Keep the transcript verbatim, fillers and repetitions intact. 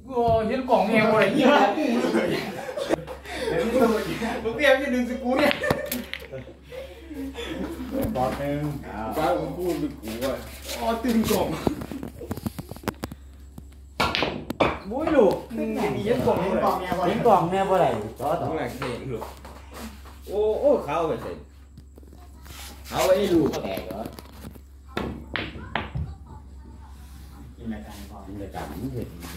กูเห็นกล่องแงวอะไรเงี้ยมึงเรียกจะดึงสกูเนี่ยบอลหนึ่งป้าผมพูดไปกูอ่ะอ๋อตึงกล่องมุ้ยลูกมีเห็นกล่องเห็นกล่องเห็นกล่องแน่บ่ได้ต่อต่อต้องหลังเห็นหรอโอ้โอ้เขาไปเสร็จเขาไอ้ดูแตกเหรอกินรายการก่อนกินรายการมันเห็น